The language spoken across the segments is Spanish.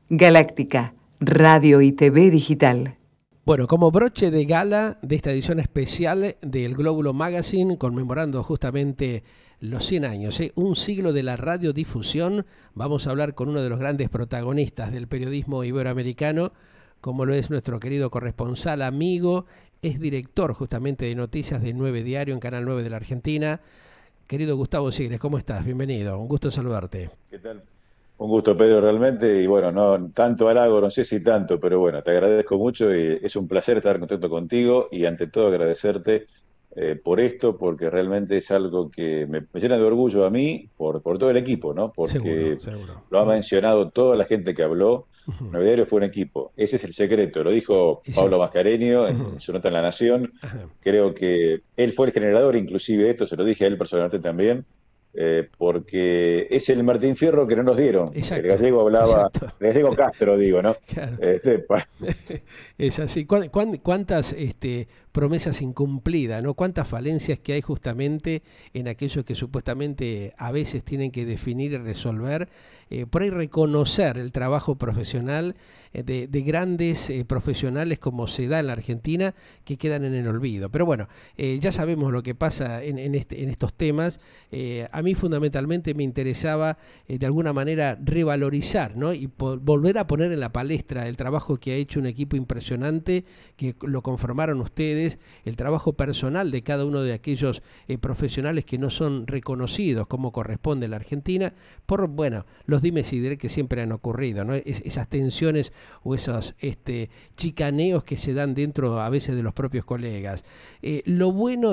Galáctica, Radio y TV Digital. Bueno, como broche de gala de esta edición especial del Glóbulo Magazine, conmemorando justamente los 100 años, un siglo de la radiodifusión, vamos a hablar con uno de los grandes protagonistas del periodismo iberoamericano, como lo es nuestro querido corresponsal, amigo, es director justamente de noticias de 9 Diario en Canal 9 de la Argentina. Querido Gustavo Sigres, ¿cómo estás? Bienvenido, un gusto saludarte. ¿Qué tal? Un gusto, Pedro, realmente, y bueno, no tanto halago, no sé si tanto, pero bueno, te agradezco mucho y es un placer estar en contacto contigo y ante todo agradecerte por esto, porque realmente es algo que me llena de orgullo a mí, por todo el equipo, ¿no? Porque Seguro. lo ha mencionado toda la gente que habló, Nueve Diario fue un equipo, ese es el secreto, lo dijo Sí. Pablo Mascareño en su nota en La Nación, creo que él fue el generador, inclusive esto, se lo dije a él personalmente también, porque es el Martín Fierro que no nos dieron. Exacto, El gallego hablaba, exacto. el gallego Castro, digo, ¿no? Claro. Pa- Es así. ¿Cuántas promesas incumplidas, ¿no? Cuántas falencias que hay justamente en aquellos que supuestamente a veces tienen que definir y resolver, por ahí reconocer el trabajo profesional de grandes profesionales como se da en la Argentina, que quedan en el olvido. Pero bueno, ya sabemos lo que pasa en estos temas. A mí fundamentalmente me interesaba de alguna manera revalorizar, ¿no? Y volver a poner en la palestra el trabajo que ha hecho un equipo impresionante, que lo conformaron ustedes, el trabajo personal de cada uno de aquellos profesionales que no son reconocidos como corresponde en la Argentina, por, bueno, los dimes y diretes que siempre han ocurrido, ¿no? Esas tensiones o esos chicaneos que se dan dentro a veces de los propios colegas. Lo bueno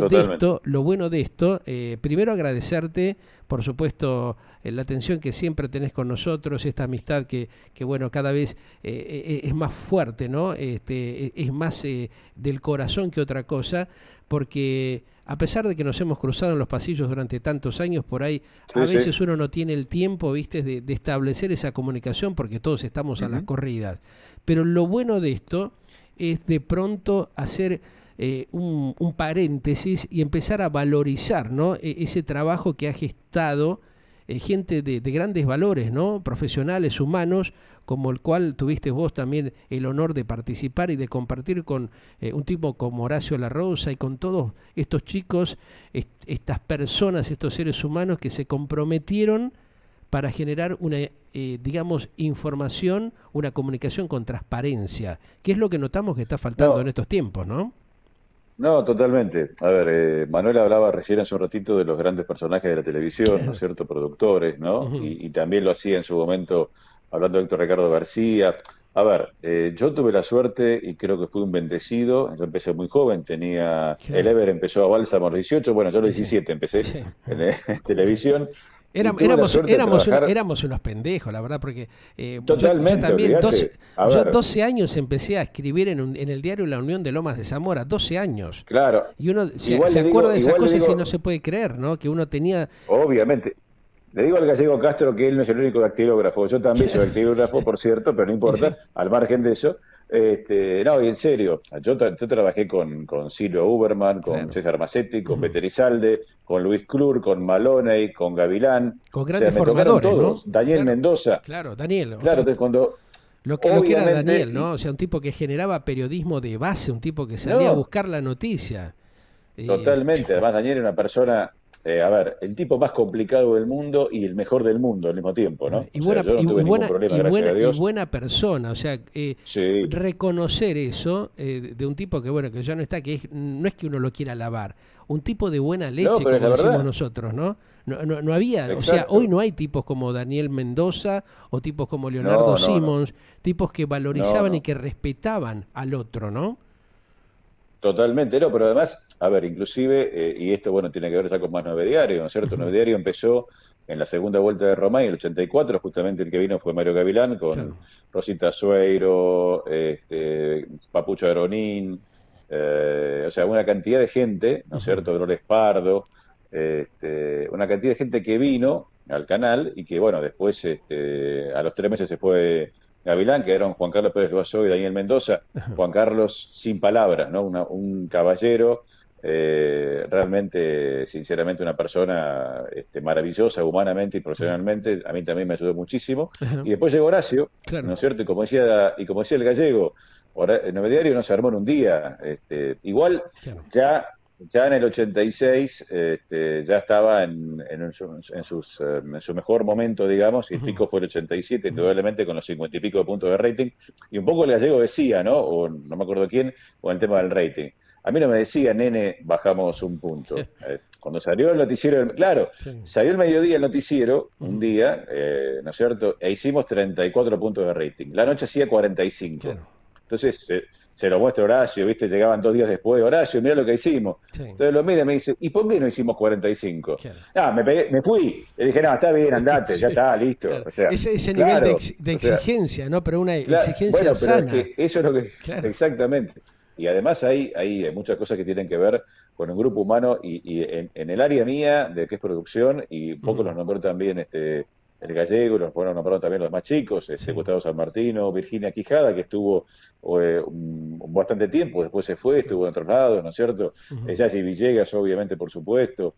de esto, primero agradecerte, por supuesto, la atención que siempre tenés con nosotros, esta amistad que bueno, cada vez es más fuerte, ¿no? Es más del corazón que otra cosa, porque a pesar de que nos hemos cruzado en los pasillos durante tantos años, por ahí Sí, a veces sí. uno no tiene el tiempo, ¿viste?, de establecer esa comunicación porque todos estamos a las corridas. Pero lo bueno de esto es de pronto hacer un paréntesis y empezar a valorizar, ¿no? Ese trabajo que ha gestado gente de grandes valores, ¿no? Profesionales, humanos, como el cual tuviste vos también el honor de participar y de compartir con un tipo como Horacio La Rosa y con todos estos chicos, estas personas, estos seres humanos que se comprometieron para generar una, digamos, información, una comunicación con transparencia, que es lo que notamos que está faltando en No, estos tiempos, ¿no? no, totalmente. A ver, Manuel hablaba recién hace un ratito de los grandes personajes de la televisión, ¿no es Claro. cierto? Productores, ¿no? Ujú. Y también lo hacía en su momento hablando de Héctor Ricardo García. A ver, yo tuve la suerte y creo que fui un bendecido. Yo empecé muy joven, el Claro. Ever empezó a Bálsamo a los 18, bueno, yo a los Sí. 17 empecé Sí. en televisión y tuve la Éramos, suerte de trabajar éramos unos pendejos, la verdad, porque yo totalmente, también, olvídate. A yo ver, 12 años empecé a escribir en el diario La Unión de Lomas de Zamora, 12 años. claro, Y uno se acuerda de esas cosas y no se puede creer, ¿no? Que uno tenía... obviamente. Le digo al gallego Castro que él no es el único dactilógrafo. Yo también soy dactilógrafo, por cierto, pero no Y sí, importa, al margen de eso. No, y en serio, yo trabajé con Silvio Uberman, con claro. César Massetti, con Peter Izalde, con Luis Klur, con Maloney, con Gavilán. Con O sea, grandes me tocaron formadores, ¿no? todos. Daniel Claro, Mendoza. claro, Daniel, Claro, entonces cuando, lo que era obviamente, Daniel, ¿no? O sea, un tipo que generaba periodismo de base, un tipo que salía a no, buscar la noticia. Y, totalmente. Además, Daniel era una persona, a ver, el tipo más complicado del mundo y el mejor del mundo al mismo tiempo, ¿no? y O sea, buena yo no tuve ningún problema, gracias a y Dios. buena persona, o sea, Sí. reconocer eso de un tipo que bueno, que ya no está, no es que uno lo quiera alabar, un tipo de buena No, leche, pero es como la decimos verdad. nosotros, ¿no? No había, o sea, hoy Exacto. no hay tipos como Daniel Mendoza o tipos como Leonardo No, no, no. Simons, tipos que No, valorizaban y no. que respetaban al otro, ¿no? Totalmente, no, pero además, a ver, inclusive, y esto, bueno, tiene que ver ya con más Nueve Diario, ¿no es cierto? Ujú. Nueve Diario empezó en la segunda vuelta de Romay, en el 84, justamente el que vino fue Mario Gavilán, con Claro. Rosita Sueiro, Papucho Aronín, o sea, una cantidad de gente, ¿no es Ujú. cierto? Dolores Pardo, una cantidad de gente que vino al canal y que, bueno, después, a los 3 meses se fue Gavilán, quedaron Juan Carlos Pérez Guasó y Daniel Mendoza. Juan Carlos sin palabras, ¿no? Un caballero, realmente, sinceramente, una persona maravillosa humanamente y profesionalmente. A mí también me ayudó muchísimo. Ajá. Y después llegó Horacio, Claro, ¿no es cierto? Y como decía el gallego, el Nobiliario no se armó en un día. Igual claro. ya en el 86 ya estaba en su mejor momento, digamos, y el Ujú, pico fue el 87, indudablemente con los 50 y pico de puntos de rating. Y un poco el gallego decía, ¿no? O no me acuerdo quién, con el tema del rating. A mí no me decía, nene, bajamos un punto. Cuando salió el noticiero, claro, sí, salió el mediodía el noticiero, un ujú, día, ¿no es cierto? E hicimos 34 puntos de rating. La noche hacía 45. claro, Entonces se lo muestra Horacio, ¿viste? Llegaban 2 días después. Horacio, mira lo que hicimos. sí, Entonces lo mira y me dice, ¿y por qué no hicimos 45? claro. Ah, me fui. Le dije, no, está bien, andate, ya Sí, está, listo. claro. O sea, Ese nivel claro, de o sea, exigencia, ¿no? Pero una exigencia bueno, pero es sana. que eso es lo que, Claro. exactamente. Y además hay muchas cosas que tienen que ver con un grupo humano y en el área mía, de que es producción, y un poco Ujú, los nombró también el gallego, los fueron nombraron también los más chicos, sí, Gustavo San Martino, Virginia Quijada, que estuvo bastante tiempo, después se fue, sí, estuvo en otros lados, ¿no es cierto? ujú, Yassi Villegas, obviamente, por supuesto.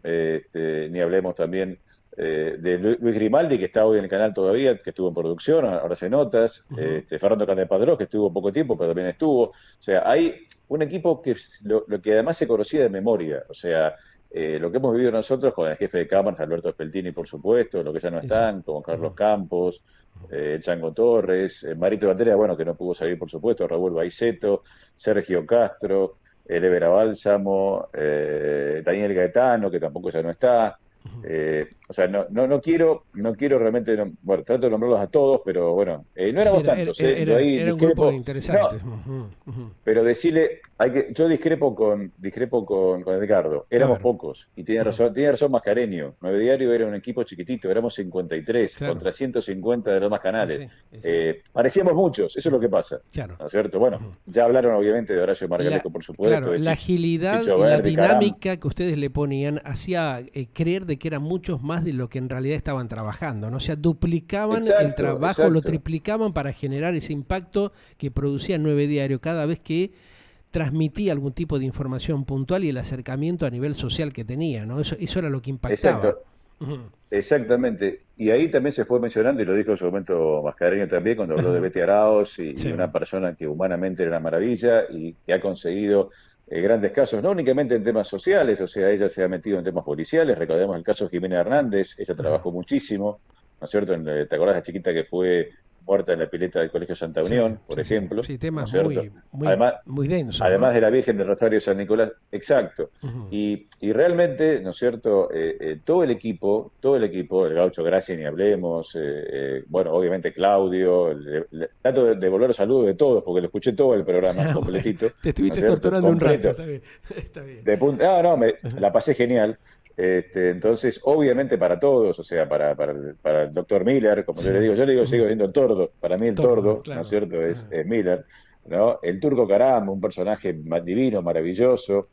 Ni hablemos también de Luis Grimaldi, que está hoy en el canal todavía, que estuvo en producción, ahora se notas, ujú, Fernando Canepadrós, que estuvo poco tiempo, pero también estuvo. O sea, hay un equipo que lo que además se conocía de memoria, o sea, lo que hemos vivido nosotros con el jefe de cámaras, Alberto Speltini, por supuesto, lo que ya no eso. están, con Carlos Ujú, Campos, Chango Torres, Marito Bandera, bueno, que no pudo salir, por supuesto, Raúl Baiceto, Sergio Castro, Evera Bálsamo, Daniel Gaetano, que tampoco ya no está. ujú. O sea, no quiero realmente, bueno, trato de nombrarlos a todos, pero bueno, no Sí, éramos tantos, yo ahí era un grupo discrepo. No, interesante. Ujú, ujú. pero decirle, yo con Edgardo, A éramos ver. pocos, y Ujú, tiene razón Mascareño, Nueve Diario era un equipo chiquitito, éramos 53 claro. contra 150 de los demás Y canales. sí, y sí. Parecíamos muchos, eso es lo Ujú, que pasa, claro. ¿no es cierto? Bueno, Ujú. ya hablaron obviamente de Horacio Margallejo, por supuesto, Claro, de la agilidad Chicho y la Verdi, Caram, dinámica que ustedes le ponían hacía creer de que eran muchos más de lo que en realidad estaban trabajando, ¿no? O sea, duplicaban el exacto, trabajo, lo exacto. triplicaban para generar ese impacto que producía Nueve Diario cada vez que transmitía algún tipo de información puntual y el acercamiento a nivel social que tenía, ¿no? Eso era lo que impactaba. Exacto, Ujú. exactamente. Y ahí también se fue mencionando, y lo dijo en su momento Mascareño también, cuando habló de Ajá. Betty Arauz y Sí, una persona que humanamente era una maravilla y que ha conseguido grandes casos, no únicamente en temas sociales, o sea, ella se ha metido en temas policiales. Recordemos el caso de Jimena Hernández, ella ajá. trabajó muchísimo, ¿no es cierto? ¿Te acordás de la chiquita que fue muerta en la pileta del Colegio Santa Sí, Unión, por sí, sí. ejemplo, Sí, ¿no es temas cierto? muy, muy, Además, muy densos, ¿no? además de la Virgen del Rosario San Nicolás, exacto. Ujú. Y realmente, ¿no es cierto? Todo el equipo, el Gaucho Gracia ni hablemos, bueno, obviamente Claudio, trato de devolver los saludos de todos, porque lo escuché todo el programa Ah, bueno, completito, te ¿no es estuviste cierto? torturando un rato, Completo. está bien, está bien. De punta, no, Ajá. la pasé genial. Entonces, obviamente para todos, o sea, para el doctor Miller, como Sí. yo le digo, sigo Ujú. siendo el tordo, para mí el Tordo, tordo, ¿no es claro. cierto? Ajá. Es Miller, ¿no? El Turco Caram, un personaje divino, maravilloso,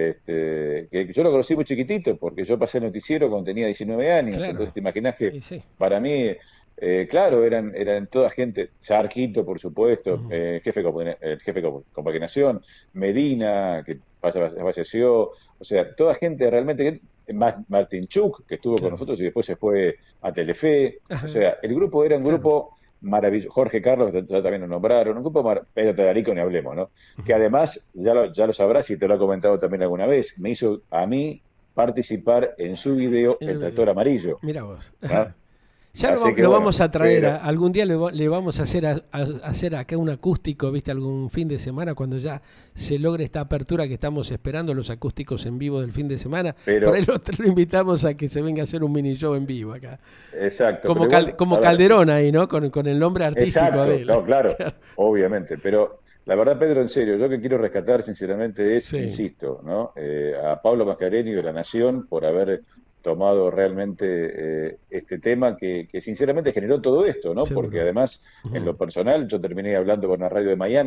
que yo lo conocí muy chiquitito, porque yo pasé el noticiero cuando tenía 19 años, entonces Claro. te imaginas que Y sí. para mí, claro, eran toda gente, Sarquito, por supuesto, Ujú. el jefe de compaginación, Medina, que falleció, o sea, toda gente realmente, Martin Chuk, que estuvo con Claro. nosotros y después se fue a Telefe, o Ajá. sea, el grupo era un Claro. grupo maravilloso. Jorge Carlos, ya también lo nombraron, un grupo Pedro Tedarico, ni hablemos, ¿no? Que Ujú. además, ya lo sabrás y te lo ha comentado también alguna vez, me hizo a mí participar en su video En El el video. Tractor Amarillo, Mira vos. ¿no? Ajá. Ya Así que lo bueno, vamos a traer, pero algún día le vamos a hacer, hacer acá un acústico, ¿viste? Algún fin de semana, cuando ya se logre esta apertura que estamos esperando, los acústicos en vivo del fin de semana. Por ahí pero lo invitamos a que se venga a hacer un mini show en vivo acá. exacto, pero igual, Como a ver, Calderón ahí, ¿no? Con el nombre artístico de exacto, él. no, claro, Claro. obviamente, pero la verdad, Pedro, en serio, yo que quiero rescatar sinceramente es, Sí, insisto, ¿no? A Pablo Mascareño y de La Nación por haber tomado realmente este tema que sinceramente generó todo esto, ¿no? Porque seguro. además, en Ujú. lo personal, yo terminé hablando con una radio de Miami,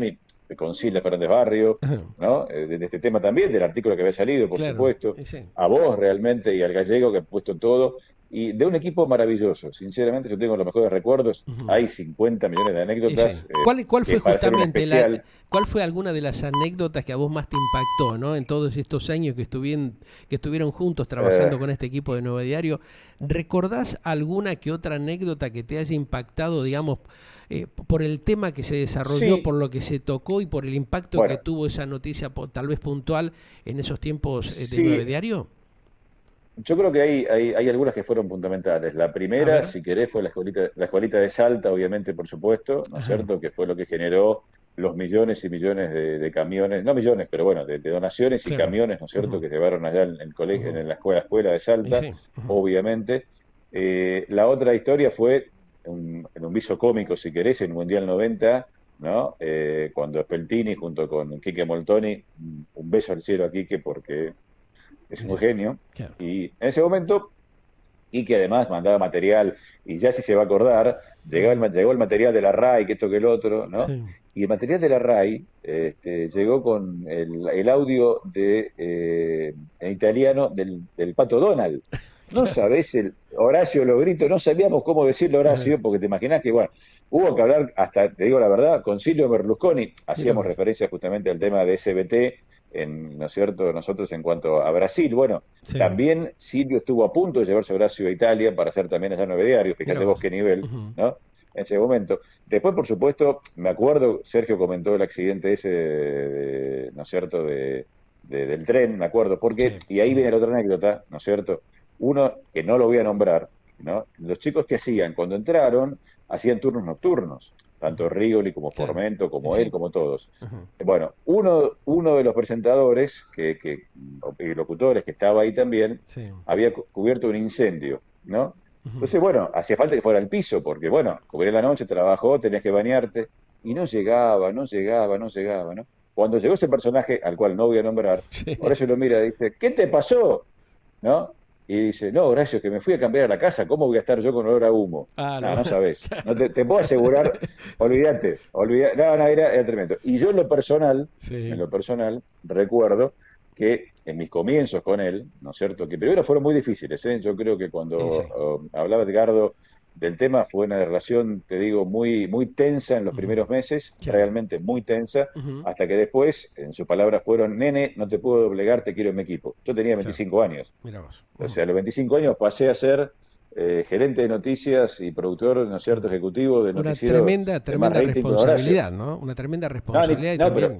con Silvia Fernández Barrio, ¿no? De este tema también, del artículo que había salido, por supuesto, a vos realmente y al Gallego que han puesto todo, y de un equipo maravilloso. Sinceramente, yo tengo los mejores recuerdos. Hay 50 millones de anécdotas. ¿Cuál fue justamente especial... cuál fue alguna de las anécdotas que a vos más te impactó, ¿no? En todos estos años que estuvieron juntos trabajando con este equipo de Nuevo Diario? ¿Recordás alguna que otra anécdota que te haya impactado, digamos, por el tema que se desarrolló, por lo que se tocó y por el impacto que tuvo esa noticia tal vez puntual en esos tiempos de Nuevo Diario? Yo creo que hay algunas que fueron fundamentales. La primera, si querés, fue la escuelita de Salta, obviamente, por supuesto, ¿no es cierto? Que fue lo que generó los millones y millones de camiones, no millones, pero bueno, de donaciones y camiones, ¿no es cierto?, que llevaron allá en el colegio, en la escuela de Salta, obviamente. La otra historia fue en un viso cómico, si querés, en el Mundial 90, ¿no? Cuando Speltini junto con Quique Moltoni, un beso al cielo a Quique porque es un genio, y en ese momento Quique además mandaba material, y ya si se va a acordar, llegó el material de la RAI, que esto que el otro, ¿no? Y el material de la RAI llegó con el audio en italiano del Pato Donald. No sabés, Horacio Logrito, no sabíamos cómo decirle Horacio, porque te imaginás que, bueno, hubo que hablar, hasta, te digo la verdad, con Silvio Berlusconi, hacíamos referencia justamente al tema de SBT, ¿no es cierto?, nosotros en cuanto a Brasil. Bueno, también Silvio estuvo a punto de llevarse a Horacio a Italia para hacer también allá 9 diarios, fíjate vos qué nivel, ¿no? En ese momento. Después, por supuesto, me acuerdo, Sergio comentó el accidente ese, ¿no es cierto?, del tren, me acuerdo, porque, y ahí viene la otra anécdota, ¿no es cierto?, uno que no lo voy a nombrar, ¿no? Los chicos que hacían, cuando entraron, hacían turnos nocturnos, tanto Rigoli como Formento, como él, como todos. Bueno, uno de los presentadores y locutores que estaba ahí también, había cubierto un incendio, ¿no? Entonces, bueno, hacía falta que fuera al piso, porque, bueno, cubría la noche, trabajó, tenías que bañarte, y no llegaba, ¿no? Cuando llegó ese personaje, al cual no voy a nombrar, Horacio lo mira y dice, ¿qué te pasó? ¿No? Y dice, no, Horacio, que me fui a cambiar a la casa, ¿cómo voy a estar yo con olor a humo? No sabés. No te puedo asegurar, olvídate. No, era tremendo. Y yo en lo personal, recuerdo que en mis comienzos con él, ¿no es cierto?, que primero fueron muy difíciles, ¿eh? Yo creo que cuando hablaba Edgardo del tema fue una relación, te digo, muy, muy tensa en los primeros meses, realmente muy tensa, hasta que después, en sus palabras fueron, nene, no te puedo doblegar, te quiero en mi equipo. Yo tenía 25 años. Mirá vos. O sea, a los 25 años pasé a ser gerente de noticias y productor, ¿no es cierto?, ejecutivo de noticiero. Una tremenda responsabilidad, ¿no? Una tremenda responsabilidad. Pero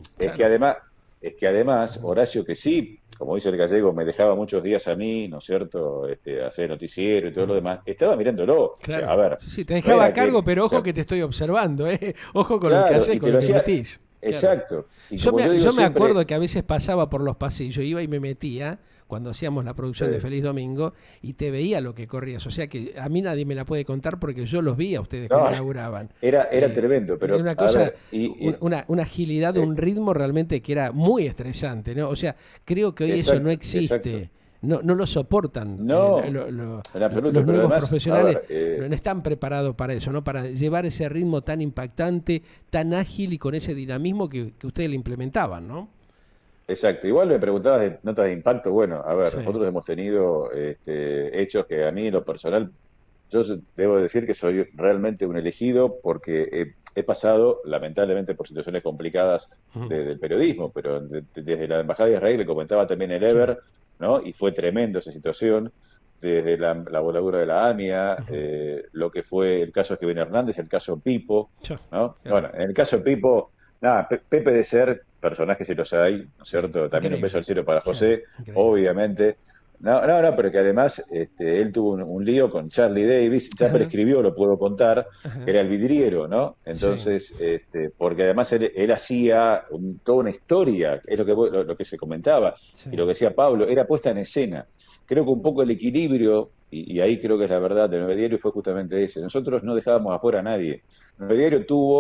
es que además, Horacio, que sí, como dice el Gallego, me dejaba muchos días a mí, ¿no es cierto?, hacer noticiero y todo lo demás, estaba mirándolo. Claro. O sea, a ver, sí, te dejaba a cargo, pero ojo que te estoy observando, Ojo con lo que haces, con lo que metís. Exacto. Claro. Yo me acuerdo que a veces pasaba por los pasillos, iba y me metía cuando hacíamos la producción de Feliz Domingo y te veía lo que corrías. O sea que a mí nadie me la puede contar porque yo los vi a ustedes cómo laburaban. Era tremendo, pero era una cosa, una agilidad, un ritmo realmente que era muy estresante, ¿no? O sea, creo que hoy eso no existe. No lo soportan. No, los absoluto, nuevos además, profesionales no están preparados para eso, ¿no? Para llevar ese ritmo tan impactante, tan ágil y con ese dinamismo que ustedes le implementaban, ¿no? Exacto. Igual me preguntabas de notas de impacto. Bueno, a ver, nosotros hemos tenido hechos que a mí en lo personal, yo debo decir que soy realmente un elegido porque he pasado lamentablemente por situaciones complicadas del periodismo, pero desde la Embajada de Israel, le comentaba también el Ever, ¿no? Y fue tremendo esa situación, desde la voladura de la AMIA, lo que fue el caso de Kevin Hernández, el caso Pipo, ¿no? Bueno, en el caso de Pipo, nada, Pepe de Ser, personajes si los hay, ¿no es cierto? También un beso al cielo para José, obviamente. No, pero que además él tuvo un lío con Charlie Davis, ya prescribió, lo puedo contar, que era el vidriero, ¿no? Entonces, porque además él hacía toda una historia, es lo que se comentaba, y lo que decía Pablo, era puesta en escena. Creo que un poco el equilibrio, y ahí creo que es la verdad de Nueve Diario, fue justamente ese. Nosotros no dejábamos afuera a nadie. Nueve Diario tuvo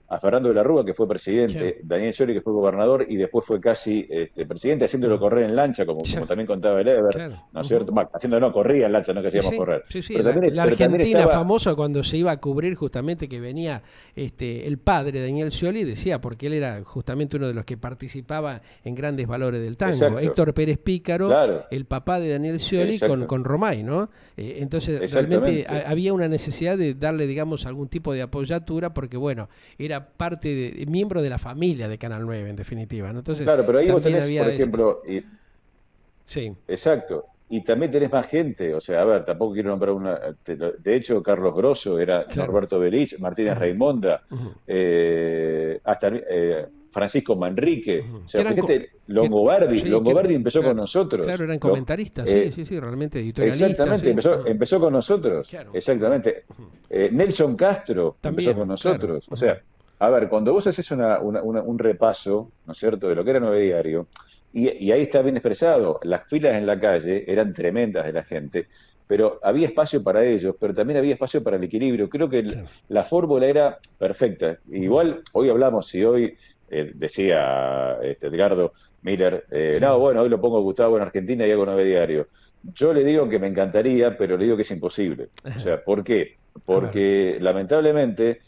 a Fernando de la Rúa, que fue presidente, Sí. Daniel Scioli, que fue gobernador, y después fue casi presidente, haciéndolo correr en lancha, Sí. como también contaba el Ever, Claro. ¿no es cierto? Bah, haciéndolo, corría en lancha, no que Y hacíamos sí, correr. sí, sí, Pero la, también, la pero también Argentina estaba... famosa cuando se iba a cubrir justamente que venía el padre Daniel Scioli, decía, porque él era justamente uno de los que participaba en Grandes Valores del Tango, Exacto, Héctor Pérez Pícaro, claro, el papá de Daniel Scioli exacto, con Romay, ¿no? Entonces realmente exactamente. había una necesidad de darle, digamos, algún tipo de apoyatura, porque bueno, era parte miembro de la familia de Canal 9 en definitiva, ¿no? Entonces Claro, pero ahí vos también tenés, por había ejemplo, sí, exacto. Y también tenés más gente, o sea, a ver, tampoco quiero nombrar una. De hecho, Carlos Grosso, era claro. Norberto Belich, Martínez Ujú, Raimonda, ujú, hasta Francisco Manrique. O que sea, eran fíjate, Longobardi, sí, que Longobardi empezó con claro, claro, nosotros. eran comentaristas, sí, sí, sí, realmente editorialistas, Exactamente, sí. empezó con nosotros. Claro. Exactamente. Nelson Castro empezó con También, claro. nosotros. O sea, a ver, cuando vos haces un repaso, ¿no es cierto?, de lo que era Nueve Diario, y ahí está bien expresado, las filas en la calle eran tremendas de la gente, pero había espacio para ellos, pero también había espacio para el equilibrio. Creo que Claro. la fórmula era perfecta. Igual, hoy hablamos, si hoy, decía Edgardo Miller, Sí. no, bueno, hoy lo pongo Gustavo en Argentina y hago Nueve Diario. Yo le digo que me encantaría, pero le digo que es imposible. O sea, ¿por qué? A ver. Porque lamentablemente,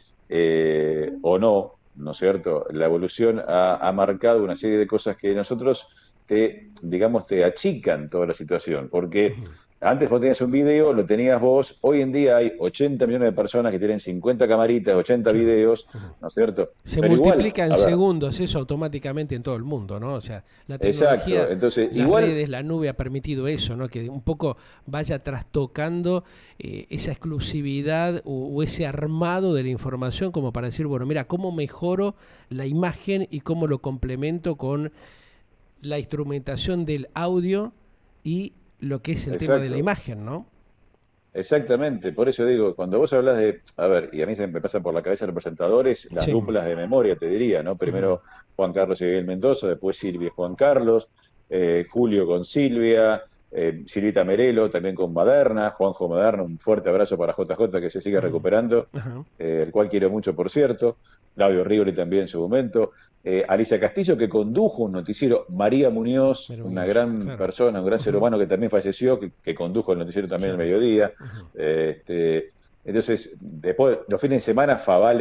o no, ¿no es cierto? La evolución ha marcado una serie de cosas que nosotros digamos, te achican toda la situación. Porque antes vos tenías un video, lo tenías vos, hoy en día hay 80 millones de personas que tienen 50 camaritas, 80 Claro. videos, ¿no es cierto? Se Pero igual, multiplica en a ver, segundos eso automáticamente en todo el mundo, ¿no? O sea, la exacto. tecnología, Entonces, las igual, redes, la nube ha permitido eso, ¿no? Que un poco vaya trastocando esa exclusividad o ese armado de la información como para decir, bueno, mira, ¿cómo mejoro la imagen y cómo lo complemento con la instrumentación del audio y lo que es el tema de la exacto. imagen, ¿no? Exactamente, por eso digo, cuando vos hablas de, a ver, y a mí se me pasa por la cabeza los presentadores, las Sí. duplas de memoria, te diría, ¿no? Ujú. Primero Juan Carlos y Miguel Mendoza, después Silvia y Juan Carlos, Julio con Silvia, Silvita Merelo también con Maderna, Juanjo Maderna, un fuerte abrazo para JJ que se sigue Ujú. recuperando, Ajá. el cual quiero mucho, por cierto, Claudio Rivoli también en su momento, Alicia Castillo que condujo un noticiero, María Muñoz, Pero una Muñoz, gran claro. persona, un gran ser Ujú. humano que también falleció, que condujo el noticiero también al Claro. mediodía. Ujú. Entonces, después, los fines de semana,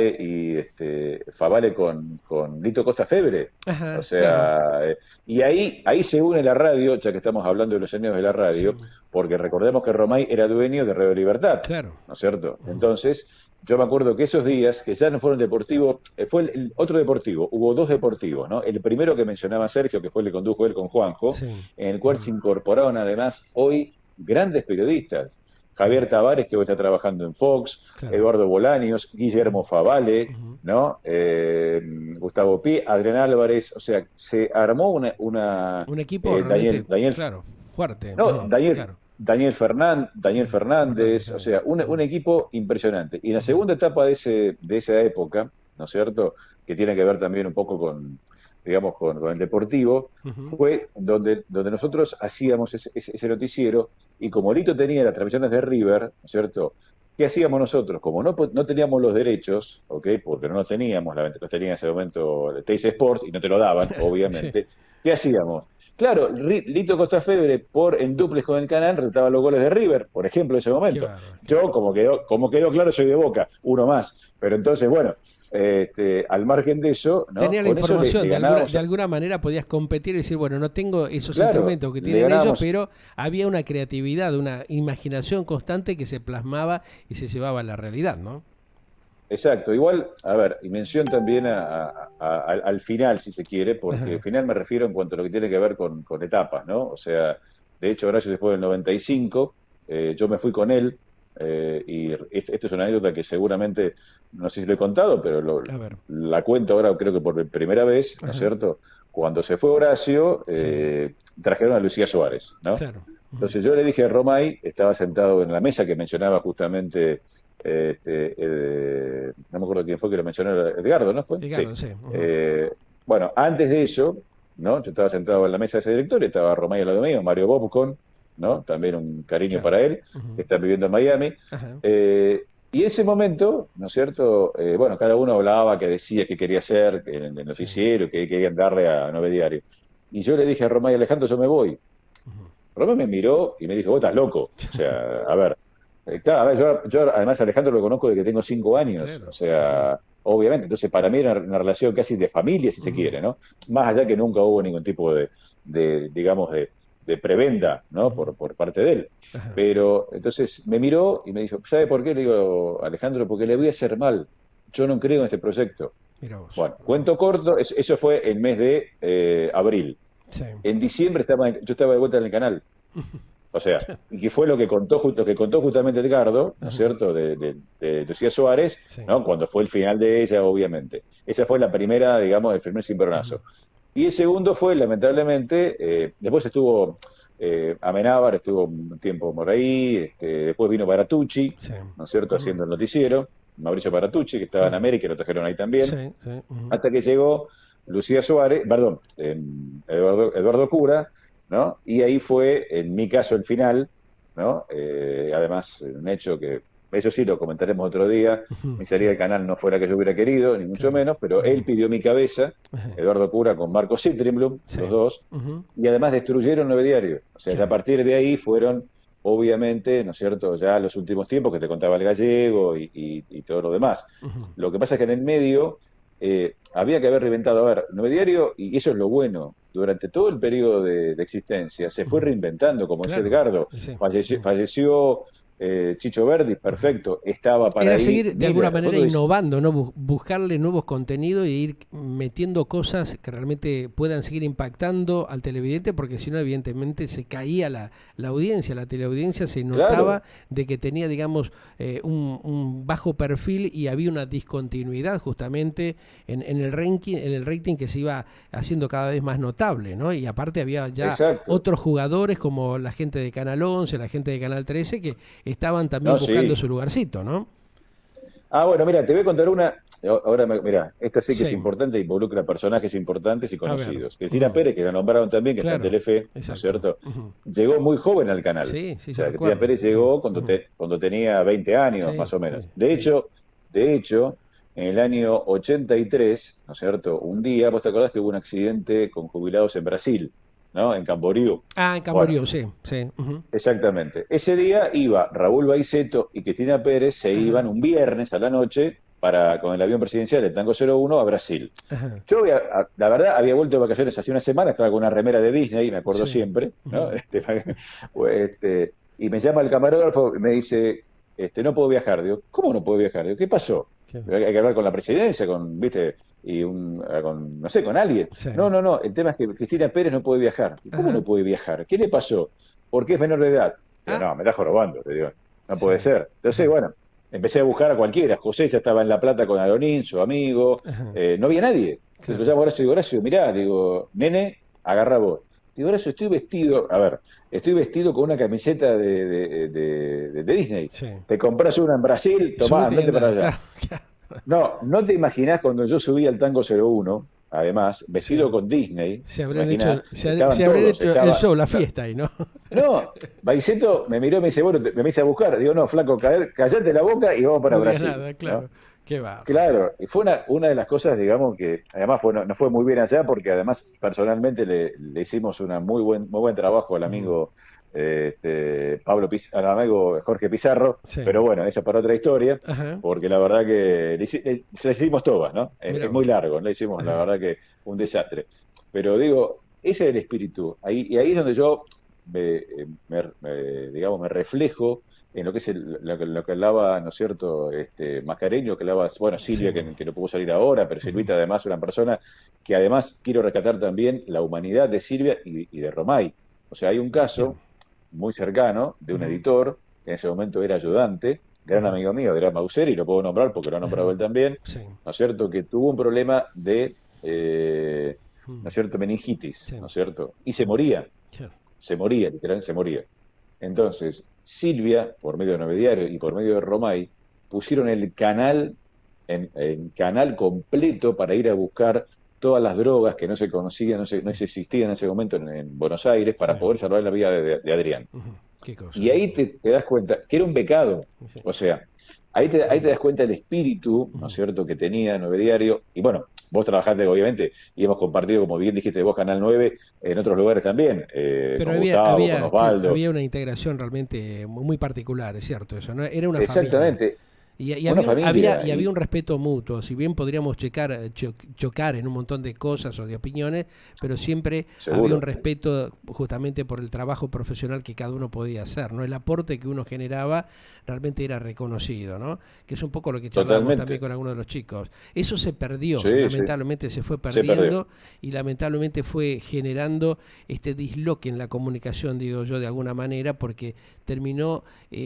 Favale con Lito Costa Febre. O Ajá, claro. sea, y ahí se une la radio, ya que estamos hablando de los años de la Sí, radio, porque recordemos que Romay era dueño de Radio Libertad, claro. ¿no es cierto? Ujú. Entonces, yo me acuerdo que esos días, que ya no fueron deportivos, fue el otro deportivo, hubo dos deportivos, ¿no? El primero que mencionaba Sergio, que fue el que condujo él con Juanjo, Sí. en el cual Ujú. se incorporaron además hoy grandes periodistas. Javier Tavares, que hoy está trabajando en Fox, Claro. Eduardo Bolaños, Guillermo Favale, Ujú. ¿no? Gustavo Pi, Adrián Álvarez, o sea, se armó Un equipo realmente, Daniel, claro, fuerte. no, Ujú. Daniel, Claro. Daniel Fernández Fernández, o también. sea, un Ujú. equipo impresionante. Y en la Ujú. segunda etapa de esa época, ¿no es cierto? Que tiene que ver también un poco con, digamos, con el deportivo, Ujú. fue donde nosotros hacíamos ese noticiero y como Lito tenía las transmisiones de River, ¿no es cierto? ¿Qué hacíamos nosotros? Como no teníamos los derechos, ¿ok? Porque no los teníamos, los tenía en ese momento Teis Sports y no te lo daban, Sí. obviamente. ¿Qué hacíamos? Claro, Lito Costa Febre en duples con el canal retaba los goles de River, por ejemplo, en ese Qué momento. bárbaro, qué Yo, bárbaro. como quedó claro, soy de Boca, uno más. Pero entonces, bueno, al margen de eso, ¿no? Tenía la Con eso le información, de ganábamos, alguna manera podías competir y decir, bueno, no tengo esos claro, instrumentos que le tienen ellos, ganábamos. pero había una creatividad, una imaginación constante que se plasmaba y se llevaba a la realidad, ¿no? Exacto, igual, a ver, y mención también al final, si se quiere, porque al Ajá. final me refiero en cuanto a lo que tiene que ver con etapas, ¿no? O sea, de hecho, Horacio después del 95, yo me fui con él, y esto es una anécdota que seguramente, no sé si lo he contado, pero A ver. la cuento ahora creo que por primera vez, ¿no es Ajá. cierto? Cuando se fue Horacio, Sí, trajeron a Lucía Suárez, ¿no? claro. Ujú. Entonces yo le dije a Romay, estaba sentado en la mesa que mencionaba justamente, no me acuerdo quién fue que lo mencionó, Edgardo, ¿no fue? Sí. Ricardo, sí. Ujú. Eh, bueno, antes de eso, ¿no? Yo estaba sentado en la mesa de ese director, estaba Romay al lado mío, Mario Bobcon, ¿no? También un cariño Claro. para él, que Ujú. está viviendo en Miami. Ajá. Eh, Y ese momento, ¿no es cierto? Bueno, cada uno hablaba, que decía, que quería hacer en el Sí. noticiero, que querían darle a Nueve Diario. Y yo le dije a Romay Alejandro, yo me voy. Ujú. Romay me miró y me dijo, vos estás loco. O sea, a ver, claro, a ver, yo además a Alejandro lo conozco desde que tengo 5 años. O Claro, sí, sí. sea, obviamente. Entonces, para mí era una relación casi de familia, si se Ujú, quiere, ¿no? Más allá que nunca hubo ningún tipo digamos, de prebenda, ¿no? ujú. Por parte de él. Ajá. Pero entonces me miró y me dijo, ¿sabe por qué? Le digo, Alejandro, porque le voy a hacer mal. Yo no creo en este proyecto. Mira vos. Bueno, cuento corto, eso fue el mes de abril. Sí. En diciembre yo estaba de vuelta en el canal. O sea, y que fue lo que contó justamente Edgardo, ¿no es Ajá. cierto?, de Lucía Suárez, Sí. ¿no? Cuando fue el final de ella, obviamente. Esa fue la primera, digamos, el primer Ujú. cimbronazo. Y el segundo fue, lamentablemente, después estuvo Amenábar, estuvo un tiempo por ahí, después vino Baratucci, Sí. ¿no es cierto?, Ujú. haciendo el noticiero, Mauricio Baratucci, que estaba en Claro. América, y lo trajeron ahí también, Sí, sí. Ujú. hasta que llegó Lucía Suárez, perdón, Eduardo Cura, ¿no? Y ahí fue, en mi caso, el final, ¿no? Además, un hecho que, eso sí lo comentaremos otro día, Ujú. mi Sí, salida del canal no fue la que yo hubiera querido, ni mucho claro. menos, pero él Ujú. pidió mi cabeza, Ajá. Eduardo Cura con Marco Sittenblum, Sí. los dos, Ujú. y además destruyeron Nueve Diario. O sea, ya a Claro. partir de ahí fueron, obviamente, ¿no es cierto?, ya los últimos tiempos que te contaba el gallego y todo lo demás. Ujú. Lo que pasa es que en el medio había que haber reinventado. A ver, Nueve Diario, y eso es lo bueno, durante todo el periodo de existencia se fue Ujú. reinventando, como decía Claro. Edgardo. Y sí. Falleció, Ujú. falleció Chicho Verdi, Ujú. perfecto, estaba para Era ahí. seguir de alguna Mira, vos manera lo decís, innovando, ¿no? Buscarle nuevos contenidos y ir metiendo cosas que realmente puedan seguir impactando al televidente, porque si no, evidentemente, se caía la audiencia, la teleaudiencia se notaba claro, de que tenía, digamos, un bajo perfil y había una discontinuidad justamente en el rating que se iba haciendo cada vez más notable, ¿no? Y aparte había ya exacto. otros jugadores como la gente de Canal 11, la gente de Canal 13, que estaban también No, buscando sí. su lugarcito, ¿no? Ah, bueno, mira, te voy a contar una. Ahora, mira, esta sí que es Sí, importante, involucra personajes importantes y a ver. conocidos. Cristina Ujú. Pérez, que la nombraron también, que está en Claro, Telefe, ¿no es exacto. cierto? Ujú. Llegó muy joven al canal. Sí, O sí, yo sea, Cristina recuerdo. Pérez Ujú, llegó cuando, ujú. cuando tenía 20 años, Sí, más o sí, menos. De sí. hecho, de hecho, en el año 83, ¿no es cierto? Un día, vos te acordás que hubo un accidente con jubilados en Brasil, ¿no? En Camboriú. Ah, en Bueno, Camboriú, sí, sí. Ujú. exactamente. Ese día iba Raúl Baiceto y Cristina Pérez, se iban Ajá, un viernes a la noche con el avión presidencial, el Tango 01, a Brasil. ajá. Yo, la verdad, había vuelto de vacaciones hace una semana, estaba con una remera de Disney, me acuerdo Sí. siempre, ¿no? Ujú. Y me llama el camarógrafo y me dice, no puedo viajar. Digo, ¿cómo no puedo viajar? Digo, ¿qué pasó? Sí. Hay que hablar con la presidencia, ¿viste? No sé, con alguien. Sí. No, no, no, el tema es que Cristina Pérez no puede viajar. ¿Cómo no Ajá. puede viajar? ¿Qué le pasó? ¿Por qué es menor de edad? Digo, Ah, no, me estás jorobando, te digo, no sí. puede ser. Entonces, Ajá. bueno, empecé a buscar a cualquiera. José ya estaba en La Plata con Alonín, su amigo, Ajá. no había nadie. Entonces lo Claro. llamo a Horacio y digo, Horacio, mirá, digo, nene, agarra vos. Digo, Horacio, estoy vestido, a ver, estoy vestido con una camiseta de Disney. Sí. Te compras una en Brasil, tomá, Subite y andate para andá, allá. claro, claro. No, no te imaginás cuando yo subí al Tango 01, además, Sí. vestido con Disney, Se habrán imaginás, hecho, se estaban habrán todos, hecho el estaba, show, la no, fiesta ahí, ¿no? no, Baiceto me miró y me dice, bueno, me hice a buscar. Digo, no, flaco, callate la boca y vamos para No digas Brasil, nada, ¿no? claro. Qué bárbaro, sí. Claro, y fue una de las cosas, digamos, que además no fue muy bien allá, porque además personalmente le hicimos muy buen trabajo al Ujú. amigo al amigo Jorge Pizarro, Sí. pero bueno, esa para otra historia, Ajá. porque la verdad que se la hicimos todas, ¿no? Mira Es muy vos. largo, le hicimos, la Ajá. verdad que un desastre. Pero digo, ese es el espíritu, y ahí es donde yo, digamos, me reflejo en lo que es lo que hablaba, ¿no es cierto?, Mascareño, que hablaba, bueno, Sí. Silvia, que no pudo salir ahora, pero Ujú. Silvita además una persona que además quiero rescatar también la humanidad de Silvia y de Romay. O sea, hay un Claro. caso muy cercano de un Ujú. editor, que en ese momento era ayudante, gran Ujú. amigo mío, Adrián Mauseri, lo puedo nombrar porque lo ha nombrado Ajá. él también, Sí. ¿no es cierto?, que tuvo un problema ¿no Ujú. es cierto?, meningitis, Sí. ¿no es cierto?, y se moría, literalmente se moría. Entonces, Silvia, por medio de Nueve Diario y por medio de Romay, pusieron el canal en canal completo para ir a buscar todas las drogas que no se conocían, no existían en ese momento en Buenos Aires, Sí. para poder salvar la vida de Adrián. Ujú. Qué cosa, Y ¿no? ahí te das cuenta que era un pecado. Sí. O sea, ahí te das cuenta del espíritu, ¿no es cierto?, que tenía Nueve Diario. Y bueno, vos trabajaste, obviamente, y hemos compartido, como bien dijiste vos, Canal 9 en otros lugares también, Pero con Gustavo, con claro, Osvaldo. había una integración realmente muy particular, es cierto eso, ¿no? Era una familia. Exactamente, Y una familia. había un respeto mutuo, si bien podríamos chocar en un montón de cosas o de opiniones, pero siempre había un Seguro, respeto justamente por el trabajo profesional que cada uno podía hacer, ¿no? El aporte que uno generaba realmente era reconocido, ¿no? Que es un poco lo que charlábamos también totalmente. con algunos de los chicos. Eso se perdió, Sí, sí, lamentablemente se fue se perdió. perdiendo y lamentablemente fue generando este disloque en la comunicación, digo yo, de alguna manera, porque terminó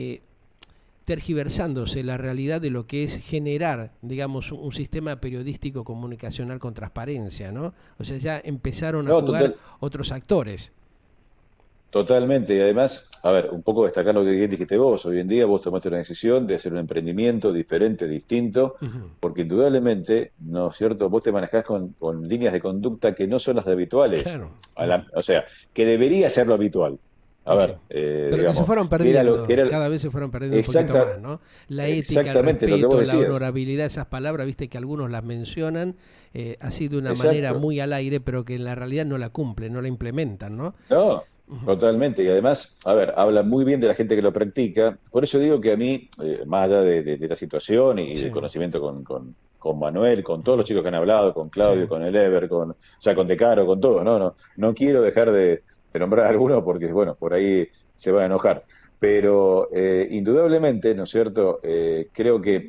tergiversándose la realidad de lo que es generar, digamos, un sistema periodístico comunicacional con transparencia, ¿no? O sea, ya empezaron a No, jugar otros actores. totalmente. Y además, a ver, un poco destacar lo que bien dijiste vos. Hoy en día vos tomaste una decisión de hacer un emprendimiento diferente, distinto, Ujú. porque indudablemente, ¿no es cierto? Vos te manejás con líneas de conducta que no son las habituales. Claro. O sea, que debería ser lo habitual. A Y sí. ver, Pero que se digamos, fueron que perdiendo, era cada vez se fueron perdiendo un poquito exacta, más, ¿no? La ética, el exactamente lo que vos respeto, la decías. honorabilidad, esas palabras, viste que algunos las mencionan así de una manera Exacto. muy al aire, pero que en la realidad no la cumplen, no la implementan, ¿no? No, Ujú. totalmente. Y además, a ver, habla muy bien de la gente que lo practica. Por eso digo que a mí, más allá de la situación y Sí, del conocimiento con Manuel, con todos los chicos que han hablado, con sí. Claudio, con el Ever, o sea, con Decaro, con todo, no quiero dejar de nombrar a alguno porque, bueno, por ahí se van a enojar. Pero indudablemente, ¿no es cierto? Creo que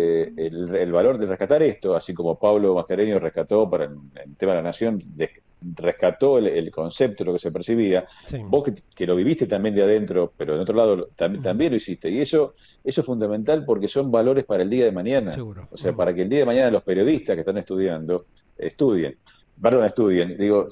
el valor de rescatar esto, así como Pablo Mascareño rescató para el tema de la nación, rescató el concepto, lo que se percibía, Sí. vos que lo viviste también de adentro, pero en otro lado Ujú. también lo hiciste. Y eso es fundamental porque son valores para el día de mañana. Seguro. O sea, Ujú. para que el día de mañana los periodistas que están estudiando, estudien. Perdón, estudien, digo,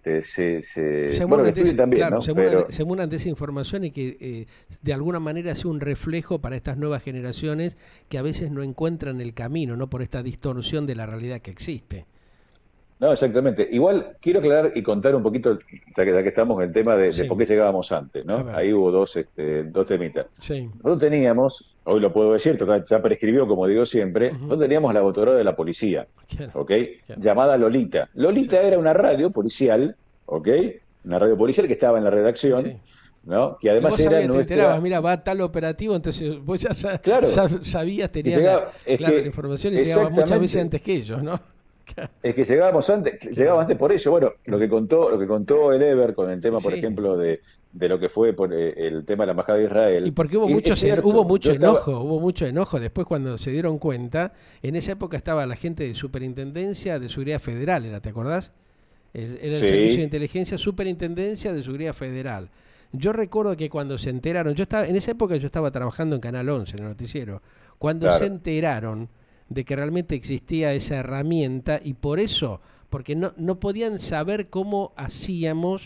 Se bueno, que munan de estudien también, claro, ¿no? Pero se munan de esa información y que de alguna manera sea un reflejo para estas nuevas generaciones que a veces no encuentran el camino, ¿no? Por esta distorsión de la realidad que existe. no, exactamente. Igual quiero aclarar y contar un poquito, ya que estamos en el tema de Sí, por qué llegábamos antes, a ¿no? ver, Ahí hubo dos temitas. sí. Nosotros teníamos, hoy lo puedo decir, total, ya prescribió, como digo siempre, Ujú. nosotros teníamos la voladora de la policía, Claro, ¿ok? claro, Llamada Lolita. sí, Lolita era una radio policial, ¿ok? Una radio policial que estaba en la redacción, sí. ¿no? Que Que además vos era sabías, te enterabas, nuestra, mira, va tal operativo, entonces vos ya claro, sabías, que tenías llegaba, es claro, la que, información y llegaba muchas veces exactamente, antes que ellos, ¿no? es que llegábamos Claro. antes por eso. Bueno, lo que contó el Ever con el Y tema, por sí. ejemplo, de lo que fue el tema de la embajada de Y Israel, porque y es hubo cierto, yo estaba, hubo mucho enojo después cuando se dieron cuenta, en esa época estaba la gente de Superintendencia de Seguridad Federal, ¿te acordás? Era el Servicio de sí, Inteligencia Superintendencia de Seguridad Federal. Yo recuerdo que cuando se enteraron, en esa época yo estaba trabajando en Canal 11, en el noticiero, cuando se claro, enteraron de que realmente existía esa herramienta y por eso, porque no podían saber cómo hacíamos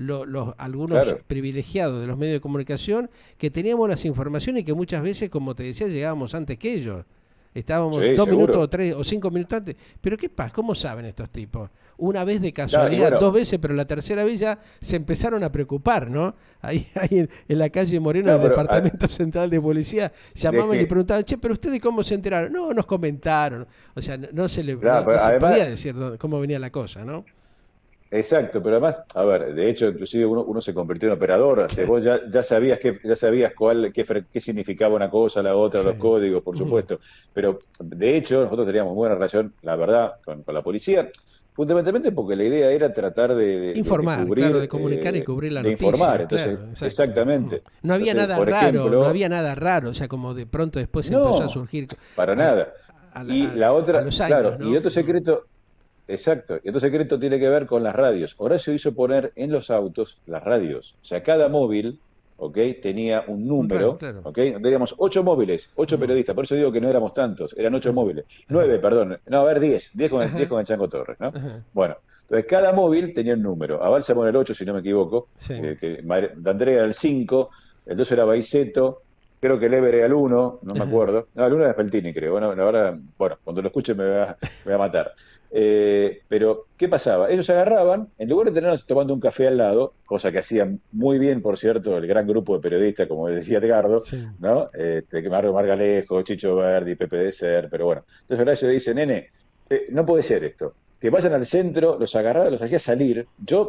algunos claro, privilegiados de los medios de comunicación que teníamos las informaciones y que muchas veces, como te decía, llegábamos antes que ellos. Estábamos sí, 2 minutos o seguro. 3 o 5 minutos antes. Pero ¿qué pasa? ¿Cómo saben estos tipos? Una vez de Claro, y casualidad, bueno, 2 veces, pero la tercera vez ya se empezaron a preocupar, ¿no? Ahí en la calle Moreno, en no, el pero Departamento Central de Policía, de llamaban y que, preguntaban, che, pero ustedes cómo se enteraron. No, nos comentaron. O sea, claro, no pero se además, podía decir cómo venía la cosa, ¿no? exacto, pero además, a ver, de hecho, inclusive uno se convirtió en operador, o sea, vos ya sabías qué significaba una cosa, la otra, Sí. los códigos, por Ujú. supuesto, pero de hecho nosotros teníamos muy buena relación, la verdad, con la policía, fundamentalmente porque la idea era tratar de Informar, claro, cubrir, de comunicar y cubrir la de informar, noticia, entonces, claro, exacto. Ujú. exactamente. No había Entonces, nada por raro, no ejemplo, había nada raro, o sea, como de pronto después empezó a no, surgir para a, nada. Y la a otra, los claro, años, y ¿no? otro Ujú. secreto. Exacto, y otro secreto tiene que ver con las radios. Horacio hizo poner en los autos las radios. O sea, cada móvil, ¿ok? Tenía un Un radio, número, claro. ¿ok? Teníamos 8 móviles, ocho Ujú. periodistas, por eso digo que no éramos tantos, eran ocho Ajá, móviles. ajá, 9, perdón, no, a ver, 10 diez ajá, con el Chango Torres, ¿no? ajá. Bueno, entonces cada móvil tenía un número. Aval Zamora era el 8, si no me equivoco, Sí. de Andrea era el 5, el 2 era Baiceto, creo que el Ever era el 1, no me Ajá. acuerdo. No, el 1 era Spaltini, creo. Bueno, la verdad, bueno, cuando lo escuche me va a matar. Pero, ¿qué pasaba? Ellos agarraban, en lugar de tenernos tomando un café al lado, cosa que hacían muy bien, por cierto, el gran grupo de periodistas, como decía Edgardo, Sí. ¿no? Mario Margalejo, Chicho Verdi, Pepe de Ser, pero bueno. Entonces Horacio dice, nene, no puede ser esto. Que vayan al centro, los agarraba, los hacía salir.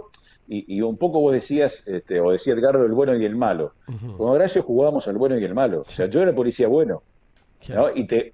Y un poco vos decías, o decía Edgardo, el bueno y el malo. Ujú. Con Horacio jugábamos al bueno y el malo. O sea, Sí, yo era el policía bueno, claro. ¿no?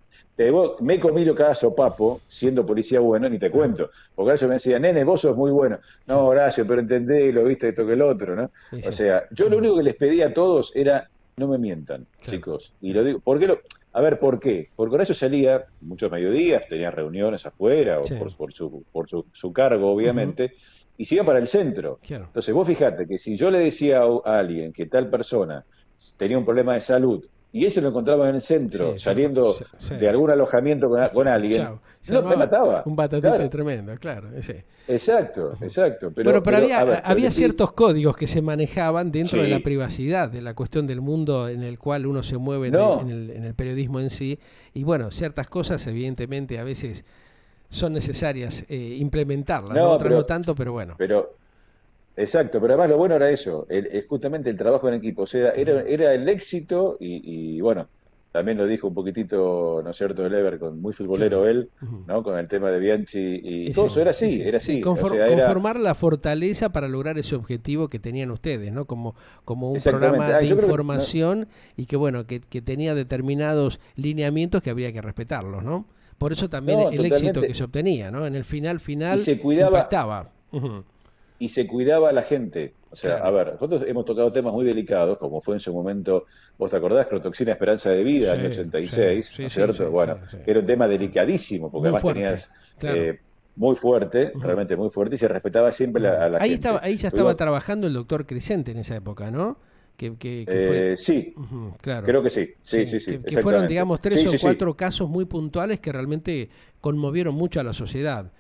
Me he comido cada sopapo siendo policía bueno, ni te cuento. Porque Horacio me decía, nene, vos sos muy bueno. Sí, No, Horacio, pero entendé, lo viste esto que el otro, ¿no? sí, O sí. sea, yo lo Ujú. único que les pedía a todos era, no me mientan, Claro, chicos. Y sí. lo digo, a ver, ¿por qué? Porque Horacio salía muchos mediodías, tenía reuniones afuera, o Sí. por su cargo, Ujú. obviamente, y se iba para el centro. Claro. Entonces, vos fijate que si yo le decía a alguien que tal persona tenía un problema de salud, y él se lo encontraba en el centro, Sí, saliendo sí. de algún alojamiento con alguien, Chao. Se no, me armaba mataba. un batatute Claro, tremendo, claro. Sí. exacto, Ujú. exacto. Bueno, pero A ver, pero había ciertos códigos que se manejaban dentro de la sí, privacidad, de la cuestión del mundo en el cual uno se mueve no, en el periodismo en sí. Y bueno, ciertas cosas evidentemente a veces son necesarias implementarlas, ¿no? no, Otras no tanto, pero bueno. pero, exacto, pero además lo bueno era eso, justamente el trabajo en equipo, o sea, Ujú. era el éxito y bueno, también lo dijo un poquitito, ¿no es cierto?, el Ever, muy Claro. futbolero él, Ujú. ¿no?, con el tema de Bianchi y Y todo sí, eso, y sí, era sí, así, o sea, era conformar la fortaleza para lograr ese objetivo que tenían ustedes, ¿no? Como un exactamente, programa de yo creo que, no, información y que bueno, que tenía determinados lineamientos que habría que respetarlos, ¿no? Por eso también no, el éxito que totalmente, se obtenía, ¿no? En el y final se cuidaba, impactaba. Ujú. y se cuidaba a la gente. O sea, a Claro. ver, nosotros hemos tocado temas muy delicados, como fue en su momento, vos te acordás, Crotoxina Esperanza de Vida, Sí, año sí, 86, ¿no sí, es sí, cierto? sí, sí, Bueno, sí. que era un tema Ujú. delicadísimo, porque Muy además fuerte, tenías claro. muy fuerte, Ujú. realmente muy fuerte, y se respetaba siempre Ujú. a la gente. Ahí ya estaba Tuvimos, trabajando el doctor Crescente en esa época, ¿no? Que fue, sí, ujú, claro. creo que sí, sí, sí, Sí, sí, que fueron, exactamente. digamos, tres Sí, o sí, sí, cuatro casos muy puntuales que realmente conmovieron mucho a la sociedad.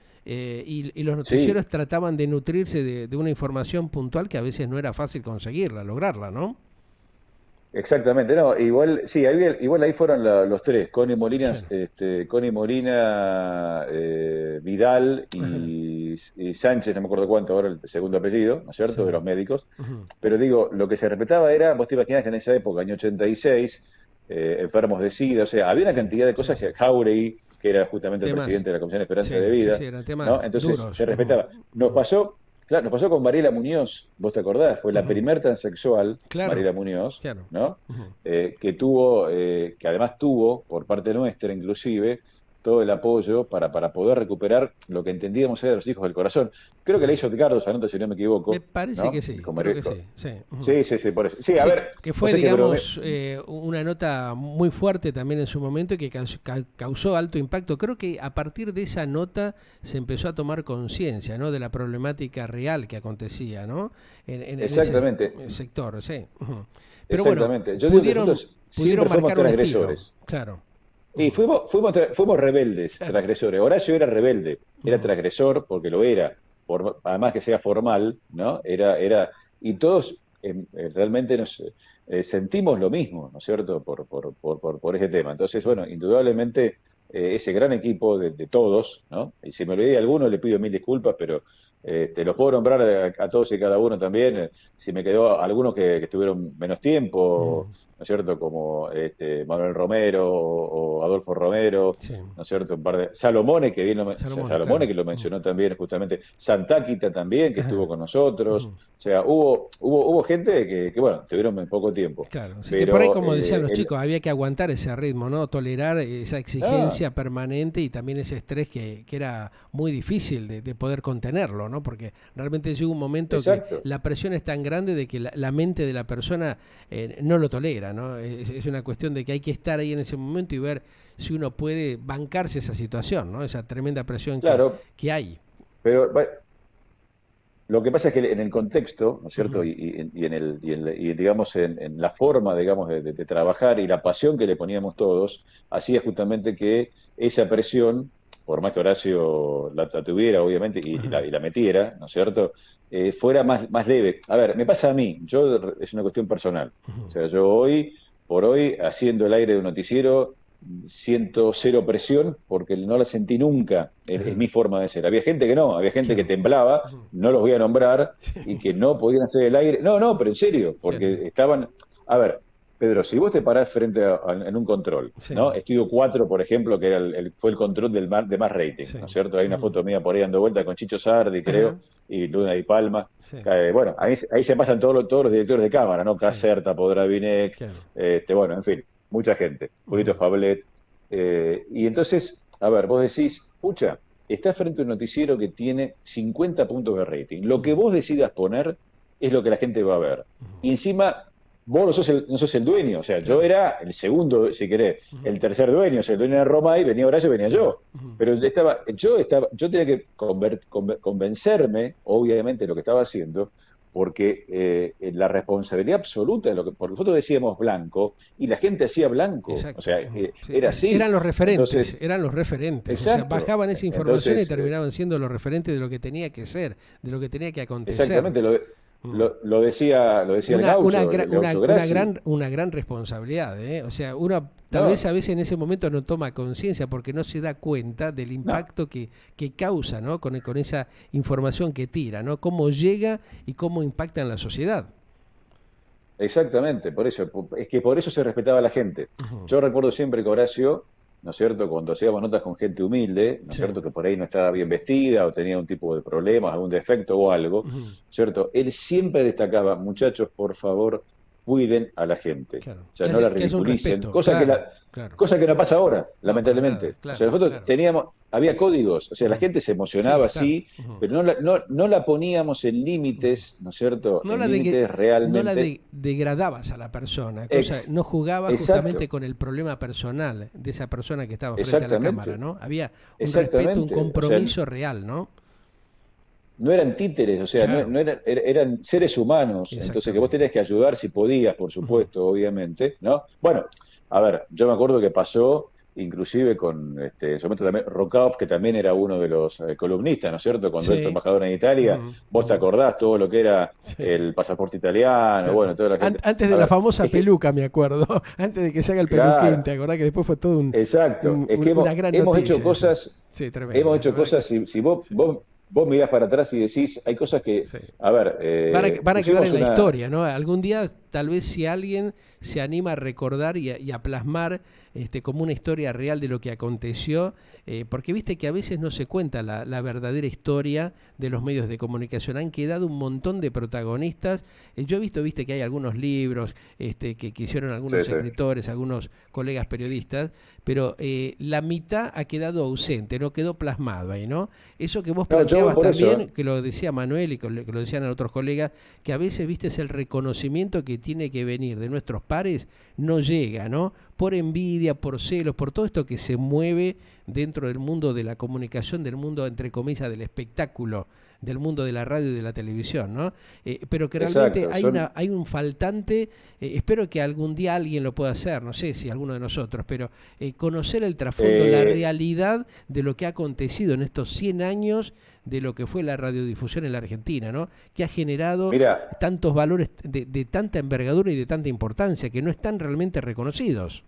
Y los sí. noticieros trataban de nutrirse de una información puntual que a veces no era fácil conseguirla, lograrla, ¿no? Exactamente, no, igual, sí, igual ahí fueron los tres, Sí. Connie Molina, Vidal Ajá. y Sánchez, no me acuerdo cuánto ahora el segundo apellido, ¿no es Sí. cierto?, de los médicos. Ujú. Pero digo, lo que se respetaba era, vos te imaginás que en esa época, año 86, enfermos de SIDA, o sea, había una Sí, cantidad de sí, cosas sí. que Jauregui, que era justamente el Temas, presidente de la Comisión de Esperanza de sí, sí, sí, Vida, eran ¿no? temas Entonces se duros. Ujú. respetaba. Nos pasó, claro, nos pasó con Mariela Muñoz, vos te acordás, fue la Ujú. primer transexual, Claro, Mariela Muñoz, claro. ¿no? Ujú. Que además tuvo, por parte nuestra inclusive, todo el apoyo para poder recuperar lo que entendíamos era los hijos del corazón. Creo que la Ujú. hizo Edgardo Zanota, si no me Me equivoco, parece que ¿no? sí, creo que sí, sí. Ujú. Sí, sí, sí, por eso. Sí, a Sí, ver, que vos fue, sé que digamos, una nota muy fuerte también en su momento y que causó alto impacto. Creo que a partir de esa nota se empezó a tomar conciencia, ¿no? De la problemática real que acontecía, ¿no? En ese exactamente, sector, sí. Ujú. Pero bueno, exactamente. Yo digo que nosotros pudieron siempre fuimos marcar un estilo, transgresores. claro. Y Ujú. fuimos rebeldes, Claro. transgresores. Horacio era rebelde, era Ujú. transgresor porque lo era, además que sea formal, ¿no? Y todos realmente nos sentimos lo mismo, ¿no es cierto?, por ese tema. Entonces, Sí. bueno, indudablemente ese gran equipo de todos, ¿no? Y si me olvidé de alguno, le pido mil disculpas, pero te los puedo nombrar a todos y cada uno también. Si me quedó algunos que estuvieron menos Ujú. tiempo, ¿no es cierto? Como Manuel Romero o Adolfo Romero, Sí. ¿no es cierto? Un par de Salomone, Salomón, Salomone, claro. que lo Ujú. mencionó también justamente, Santáquita también, que estuvo Ajá. con nosotros. Ujú. O sea, hubo gente bueno, estuvieron en poco tiempo. Claro, sí que por ahí, Pero, como decían los chicos, había que aguantar ese ritmo, ¿no? Tolerar esa ah, exigencia permanente y también ese estrés que era muy difícil de poder contenerlo, ¿no? Porque realmente llega un momento que exacto. la presión es tan grande de que la mente de la persona no lo tolera, ¿no? Es una cuestión de que hay que estar ahí en ese momento y ver si uno puede bancarse esa situación, ¿no? Esa tremenda presión Claro, que hay. pero bueno, lo que pasa es que en el contexto, ¿no es cierto? Ujú. Y digamos, en la forma, digamos, de trabajar y la pasión que le poníamos todos, hacía justamente que esa presión, por más que Horacio la tuviera, obviamente, Ajá. y la metiera, ¿no es cierto? Fuera más leve. A ver, me pasa a mí, es una cuestión personal. O Ujú. sea, yo hoy, por hoy, haciendo el aire de un noticiero, siento cero presión porque no la sentí nunca, es mi forma de ser. Había gente que no, había gente que temblaba, no los voy a nombrar, y que no podían hacer el aire. No, pero en serio, porque estaban... A ver, Pedro, si vos te parás en un control, ¿no? Estudio 4, por ejemplo, que era fue el control de más rating, ¿no es cierto? Hay una foto mía por ahí dando vuelta con Chicho Sardi, creo, y Luna Di Palma. Bueno, ahí se pasan todos los directores de cámara, ¿no? Caserta, Podravinek, bueno, en fin, mucha gente, Julito Fablet. Y entonces, a ver, vos decís, pucha, estás frente a un noticiero que tiene 50 puntos de rating. Lo que vos decidas poner es lo que la gente va a ver. Y encima, vos no sos el dueño. O sea, yo era el segundo, si querés, el tercer dueño. O sea, el dueño era Romay, venía Horacio, venía yo. Pero yo tenía que convencerme, obviamente, de lo que estaba haciendo, porque la responsabilidad absoluta de porque nosotros decíamos blanco y la gente hacía blanco. Exacto. O sea, era así. Eran los referentes. Exacto. O sea, bajaban esa información y terminaban siendo los referentes de lo que tenía que ser, de lo que tenía que acontecer. Exactamente, lo decía el Gaucho, una gran responsabilidad, ¿eh? O sea, uno tal vez a veces en ese momento no toma conciencia porque no se da cuenta del impacto que causa, ¿no? Con esa información que tira, ¿no? Cómo llega y cómo impacta en la sociedad. Exactamente, por eso se respetaba a la gente. Yo recuerdo siempre que Horacio, ¿no es cierto?, cuando hacíamos notas con gente humilde, ¿no es cierto?, que por ahí no estaba bien vestida o tenía un tipo de problemas, algún defecto o algo, ¿cierto?, él siempre destacaba, muchachos, por favor, cuiden a la gente, o sea, no la ridiculicen, cosa que no pasa ahora, lamentablemente. O sea, nosotros había códigos, o sea, la gente se emocionaba así, pero no la poníamos en límites, ¿no es cierto?, límites realmente. No la degradabas a la persona, no jugabas justamente con el problema personal de esa persona que estaba frente a la cámara, ¿no? Había un respeto, un compromiso real, ¿no? No eran títeres, o sea, eran seres humanos, entonces que vos tenés que ayudar si podías, por supuesto, obviamente, ¿no? Bueno, a ver, yo me acuerdo que pasó, inclusive con, en su momento también, Rocauf, que también era uno de los columnistas, ¿no es cierto?, cuando él fue embajador en Italia, vos te acordás todo lo que era el pasaporte italiano, bueno, toda la gente... Antes de la famosa peluca, me acuerdo, antes de que se haga el peluquín, ¿te acordás que después fue todo una gran hemos noticia, hecho cosas, si vos mirás para atrás y decís, hay cosas que, a ver... van a quedar en la historia, ¿no? Algún día, tal vez si alguien se anima a recordar y a plasmar como una historia real de lo que aconteció, porque viste que a veces no se cuenta la verdadera historia de los medios de comunicación. Han quedado un montón de protagonistas. Yo he visto, viste, que hay algunos libros que hicieron algunos escritores, algunos colegas periodistas, pero la mitad ha quedado ausente, no quedó plasmado ahí, ¿no? Eso que vos planteabas también, que lo decía Manuel y que lo decían otros colegas, que a veces, viste, es el reconocimiento que tiene que venir de nuestros pares, no llega, ¿no? Por envidia, por celos, por todo esto que se mueve dentro del mundo de la comunicación, del mundo, entre comillas, del espectáculo, del mundo de la radio y de la televisión, ¿no? Pero que realmente hay un faltante, espero que algún día alguien lo pueda hacer, no sé si alguno de nosotros, pero conocer el trasfondo, la realidad de lo que ha acontecido en estos 100 años de lo que fue la radiodifusión en la Argentina, ¿no? Que ha generado tantos valores de tanta envergadura y de tanta importancia que no están realmente reconocidos.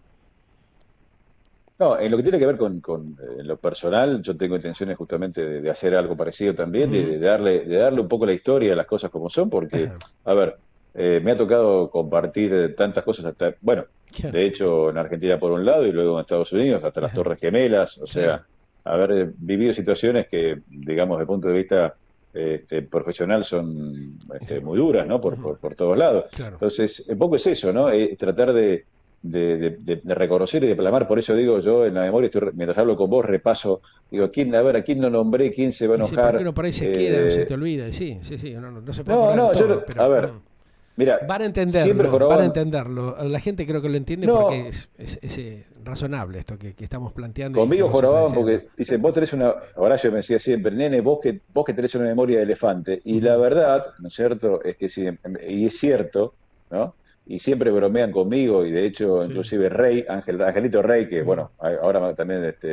No, en lo que tiene que ver con lo personal, yo tengo intenciones justamente de hacer algo parecido también, de darle un poco la historia a las cosas como son, porque, a ver, me ha tocado compartir tantas cosas hasta, bueno, de hecho en Argentina por un lado y luego en Estados Unidos, hasta las Torres Gemelas, o sea, haber vivido situaciones que, digamos, desde el punto de vista profesional son muy duras, ¿no? Por todos lados. Entonces, un poco es eso, ¿no? Tratar de reconocer y de plasmar. Por eso digo, yo en la memoria, mientras hablo con vos, repaso, digo, ¿a quién no nombré? ¿Quién se va a enojar? ¿Por qué no por ahí se queda o se te olvida? Sí, no se puede a ver, mira, van a entenderlo, la gente creo que lo entiende porque es razonable esto que estamos planteando. Conmigo jorobaban porque dicen, vos tenés Horacio me decía siempre, nene, vos que tenés una memoria de elefante, y la verdad, ¿no es cierto?, es que sí, y es cierto, ¿no?, y siempre bromean conmigo, y de hecho inclusive Rey, Angelito Rey, que bueno, ahora también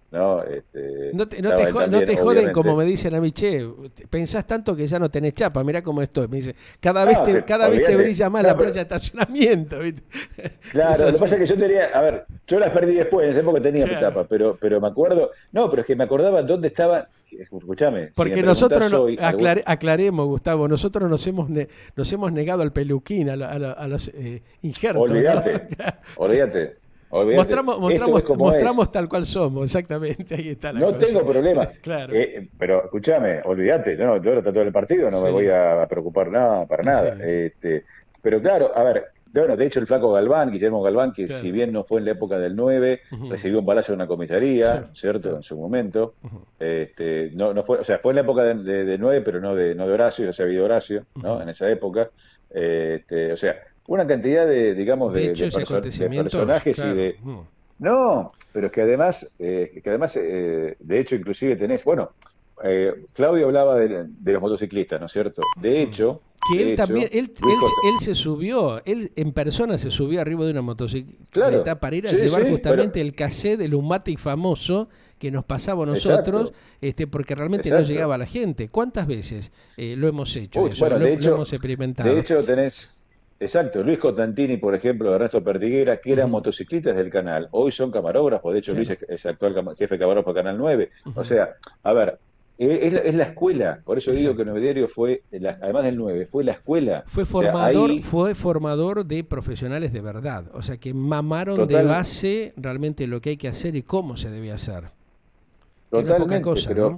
¿no? No te joden obviamente. como me dicen a mí, che, pensás tanto que ya no tenés chapa, mirá cómo estoy. Me dice, cada vez te Olvídate. brilla más No, la pero, playa de estacionamiento, ¿viste? Es claro, lo que pasa así. es que yo tenía, a ver, yo las perdí después, en esa época tenía Claro. chapa, pero me acuerdo, no, pero es que me acordaba dónde estaba, escúchame, si me Porque nosotros, preguntás hoy, algún, aclaremos, Gustavo, nosotros nos hemos negado al peluquín, a los injertos, ¿no? olvídate, olvídate, olvídate, esto es como es. Mostramos tal cual somos, exactamente, ahí está la No cosa. tengo problema. Claro, Pero escúchame, olvídate, no, yo ahora todo el partido, no me voy sí, a preocupar nada, para así nada. es, Pero claro, a ver, bueno, de hecho el flaco Galván, Guillermo Galván, que si claro. bien no fue en la época del 9 Ujú, recibió un balazo en una sí, comisaría, ¿cierto? claro, En su momento. ujú, No fue, o sea, fue en la época del 9 pero no de Horacio, ya se había ido Horacio, ¿no? ujú. En esa época. O sea, una cantidad de, digamos, De de, hechos y de acontecimientos, personajes y claro. de, no, pero que además, de hecho, inclusive tenés, bueno, Claudio hablaba de los motociclistas, ¿no es cierto? De Ujú. hecho, Que él de también, hecho, Luis Costa, él se subió, él en persona se subió arriba de una claro, motocicleta para ir a sí, llevar sí, pero, justamente el cassette del Lumatic famoso que nos pasaba a nosotros, exacto, porque realmente no exacto. llegaba a la gente. ¿Cuántas veces lo hemos hecho Uy, eso? bueno, Lo hemos de experimentado. hecho tenés, exacto, Luis Costantini, por ejemplo, Ernesto Perdiguera, que eran Ujú, motociclistas del canal, hoy son camarógrafos, de hecho Luis claro. es actual jefe de camarógrafo de Canal 9. O Ujú, sea, a ver, es la escuela, por eso digo que exacto. Nueve Diario fue, además del 9 fue la escuela. O sea, ahí, Fue formador de profesionales de verdad, o sea que mamaron de total, base realmente lo que hay que hacer y cómo se debe hacer, que no es poca totalmente, cosa, pero ¿no?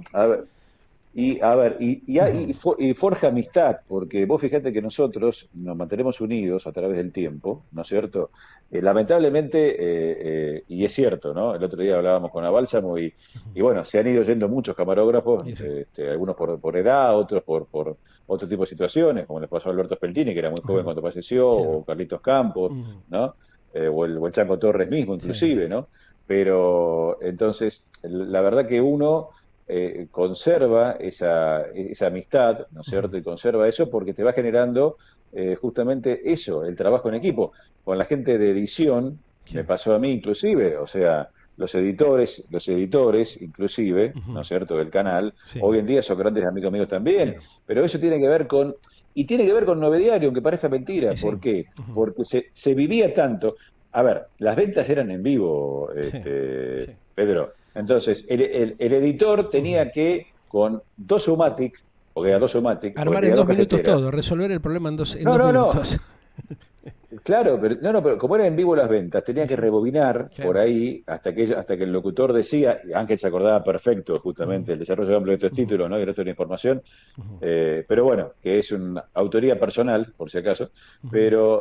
a ver, Ujú, y forja amistad, porque vos fíjate que nosotros nos mantenemos unidos a través del tiempo, ¿no es cierto? Lamentablemente, y es cierto, ¿no? El otro día hablábamos con Abálsamo ujú. y bueno, se han ido yendo muchos camarógrafos, Y sí. algunos por edad, otros por otro tipo de situaciones, como les pasó a Alberto Speltini, que era muy joven Ujú, cuando falleció, sí, o Carlitos Campos, ujú, ¿no? O el Chanco Torres mismo, sí, sí, inclusive, ¿no? Pero entonces, la verdad que uno conserva esa amistad, ¿no es ujú, cierto? Y conserva eso porque te va generando justamente eso, el trabajo en equipo. Con la gente de edición, sí, me pasó a mí inclusive, o sea, los editores inclusive, ¿no ujú, es cierto?, del canal, sí, hoy en día son grandes amigos míos sí, también, pero eso tiene que ver con Nueve Diario, aunque parezca mentira. y sí, ¿Por qué? ujú, Porque se vivía tanto. A ver, las ventas eran en vivo, sí, sí, Pedro. Entonces, el editor ujú. tenía que, con dos Umatic, porque era dos Umatic, porque Armar en tenía dos 2 minutos caseteras. todo, resolver el problema en No, dos no, no. minutos. Claro, pero no, no, pero como era en vivo las ventas, tenía Y que sí, rebobinar por claro. ahí hasta que el locutor decía, y Ángel se acordaba perfecto Ujú, justamente el desarrollo amplio de estos ujú, títulos, ¿no? Y el resto de la información, ujú, pero bueno, que es una autoría personal, por si acaso, ujú, pero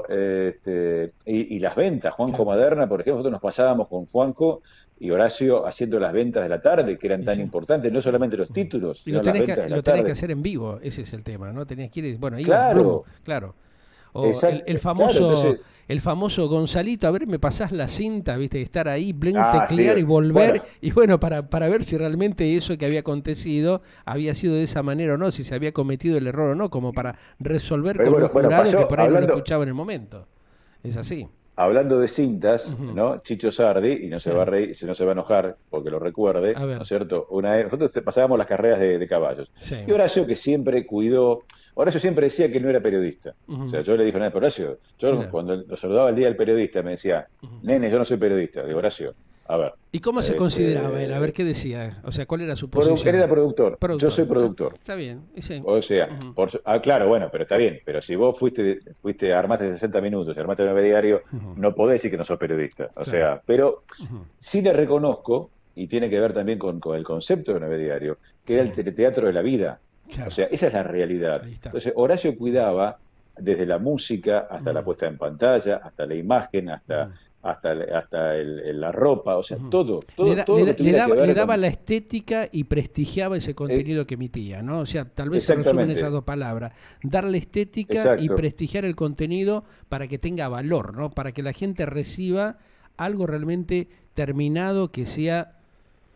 y las ventas, Juanjo claro. Maderna, por ejemplo, nosotros nos pasábamos con Juanjo y Horacio haciendo las ventas de la tarde, que eran Y tan sí, importantes, no claro. solamente los Ujú. títulos, sino las ventas de la Lo tenés que tarde. hacer en vivo, ese es el tema, ¿no? Tenés que ir, bueno, ibas, blum, Claro, claro. O exacto, claro, entonces, el famoso Gonzalito, a ver, me pasás la cinta, viste, estar ahí, blen, sí, teclear y volver, bueno, y bueno, para ver si realmente eso que había acontecido había sido de esa manera o no, si se había cometido el error o no, como para resolver pero con un bueno, jurado que pasó, por ahí no lo escuchaba en el momento. Es así. hablando de cintas, Ujú, ¿no? Chicho Sardi, y no se va a sí. reír, no se va a enojar porque lo recuerde, A ¿no es ver, cierto? Nosotros pasábamos las carreras de caballos. sí. Y Horacio, que siempre cuidó, Horacio siempre decía que no era periodista. O Ujú, sea, yo le dije, no, pero Horacio, yo mira. cuando lo saludaba el día del periodista me decía, Ujú. nene, yo no soy periodista. Digo, Horacio, a ver, ¿Y cómo se consideraba él? A ver, este, ¿qué decía? O sea, ¿cuál era su posición? él era productor, yo Productor. soy Ah, productor. está bien, y sí. O sea, Ujú, claro, bueno, pero está bien, pero si vos fuiste, armaste 60 minutos, armaste 9 diario, ujú, no podés decir que no sos periodista. O claro. sea, pero Ujú, sí le reconozco, y tiene que ver también con el concepto de 9 diario, que sí, era el teleteatro de la vida. O claro. sea, esa es la realidad. Ahí está. Entonces, Horacio cuidaba desde la música hasta la Ujú, puesta en pantalla, hasta la imagen, hasta, ujú, hasta, hasta la ropa, o sea, ujú. todo, todo, todo lo que tuviera que Le ver daba con. la estética y prestigiaba ese eh, contenido que emitía, ¿no? O sea, tal vez se resumen esas exactamente, dos palabras. Darle estética y exacto. prestigiar el contenido para que tenga valor, ¿no? Para que la gente reciba algo realmente terminado que sea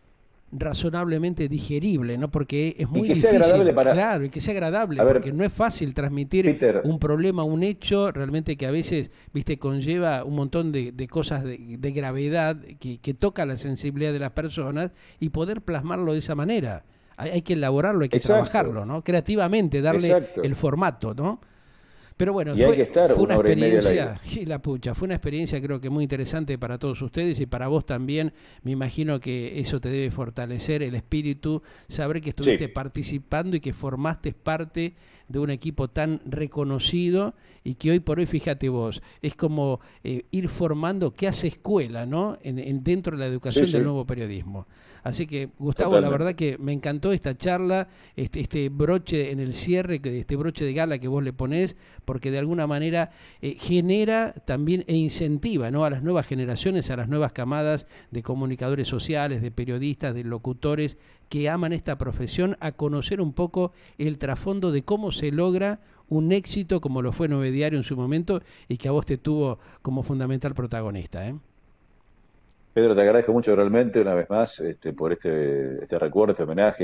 razonablemente digerible, ¿no? Porque es muy y que sea difícil, agradable para... claro, y que sea agradable, A ver, porque no es fácil transmitir Peter, un problema, un hecho, realmente que a veces, viste, conlleva un montón de cosas de gravedad que toca la sensibilidad de las personas y poder plasmarlo de esa manera. Hay que elaborarlo, hay que exacto, trabajarlo, ¿no? Creativamente, darle exacto. el formato, ¿no? Pero bueno, Y hay que estar fue una una hora y media al aire. experiencia, sí, la pucha, fue una experiencia creo que muy interesante para todos ustedes y para vos también. Me imagino que eso te debe fortalecer el espíritu, saber que estuviste Sí, participando y que formaste parte de un equipo tan reconocido y que hoy por hoy, fíjate vos, es como ir formando que hace escuela, ¿no? Dentro de la sí, educación del sí, nuevo periodismo. Así que, Gustavo, la verdad totalmente. que me encantó esta charla, este broche en el cierre, este broche de gala que vos le ponés, porque de alguna manera genera también e incentiva, ¿no? A las nuevas generaciones, a las nuevas camadas de comunicadores sociales, de periodistas, de locutores que aman esta profesión, a conocer un poco el trasfondo de cómo se logra un éxito como lo fue Nueve Diario en su momento y que a vos te tuvo como fundamental protagonista, ¿eh? Pedro, te agradezco mucho realmente una vez más por este recuerdo, este homenaje,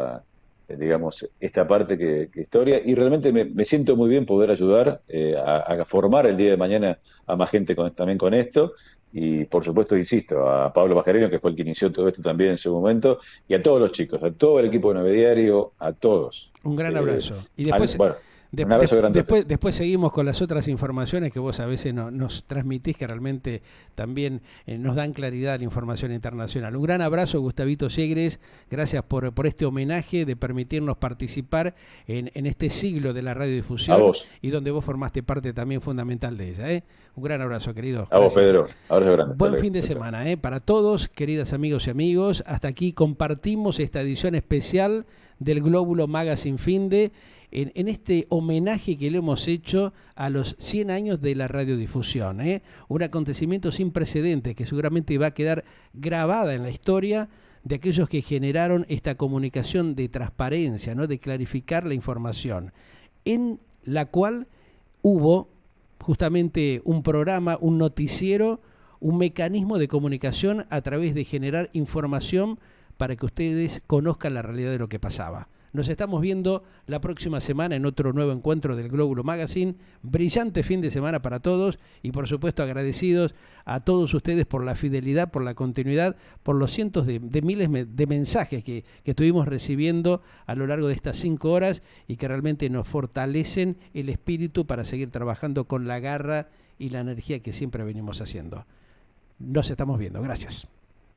digamos, esta parte que historia, y realmente me siento muy bien poder ayudar a formar el día de mañana a más gente también con esto, y por supuesto, insisto, a Pablo Mascarino, que fue el que inició todo esto también en su momento, y a todos los chicos, a todo el equipo de Nueve Diario, a todos. Un gran Eh, abrazo. Y después, bueno, un abrazo grandote. después seguimos con las otras informaciones que vos a veces nos transmitís que realmente también nos dan claridad a la información internacional. Un gran abrazo, Gustavito Segres. Gracias por este homenaje de permitirnos participar en este siglo de la A radiodifusión vos, y donde vos formaste parte también fundamental de ella, ¿eh? Un gran abrazo, querido. a vos, Gracias. Pedro. Abrazo grande. Hasta Buen luego. fin de Chau, chau. semana, para todos, queridas amigos y amigos. Hasta aquí compartimos esta edición especial del Glóbulo Magazine Finde en este homenaje que le hemos hecho a los 100 años de la radiodifusión. Un acontecimiento sin precedentes que seguramente va a quedar grabada en la historia de aquellos que generaron esta comunicación de transparencia, ¿no? De clarificar la información, en la cual hubo justamente un programa, un noticiero, un mecanismo de comunicación a través de generar información para que ustedes conozcan la realidad de lo que pasaba. Nos estamos viendo la próxima semana en otro nuevo encuentro del Glóbulo Magazine. Brillante fin de semana para todos y por supuesto agradecidos a todos ustedes por la fidelidad, por la continuidad, por los cientos de miles de mensajes que estuvimos recibiendo a lo largo de estas 5 horas y que realmente nos fortalecen el espíritu para seguir trabajando con la garra y la energía que siempre venimos haciendo. Nos estamos viendo. Gracias.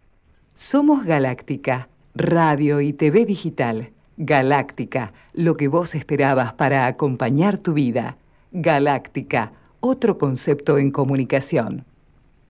Somos Galáctica, radio y TV digital. Galáctica, lo que vos esperabas para acompañar tu vida. Galáctica, otro concepto en comunicación.